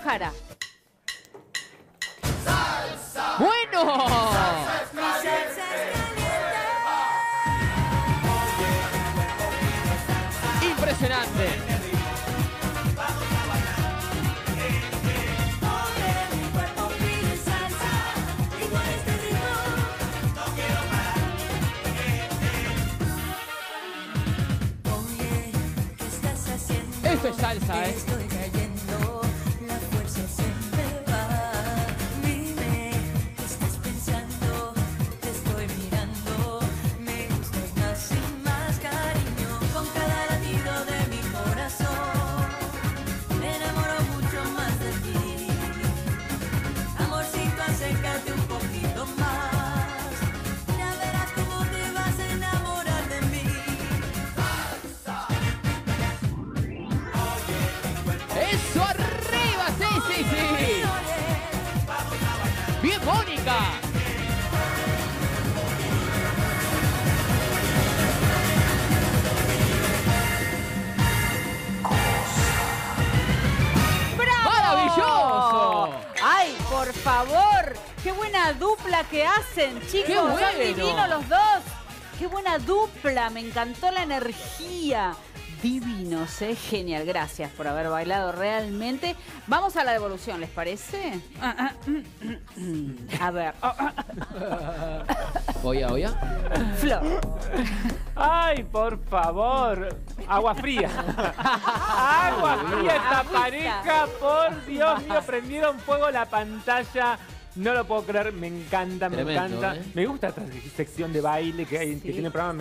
Jara. ¡Bueno! Impresionante. Esto es salsa, ¿eh? Estoy cayendo, la fuerza se me va. Dime, ¿qué estás pensando? Te estoy mirando. Me gustas más y más, cariño. Con cada latido de mi corazón, me enamoro mucho más de ti. Amorcito, acércate un poquito más. Ya verás cómo te vas a enamorar de mí. ¡Eso arriba! ¡Sí, sí, sí! ¡Bien, Mónica! ¡Maravilloso! ¡Ay, por favor! ¡Qué buena dupla que hacen, chicos! ¡Qué Son bueno! divinos los dos. ¡Qué buena dupla! Me encantó la energía. Divinos, ¿eh? Genial. Gracias por haber bailado realmente. Vamos a la devolución, ¿les parece? A ver. Oya. Flor. Ay, por favor. Agua fría. Agua fría esta Agüita. pareja. Por Dios mío, prendieron fuego la pantalla. No lo puedo creer. Me encanta, me Tremendo, encanta. ¿eh? Me gusta esta sección de baile que hay, Sí. que tiene el programa.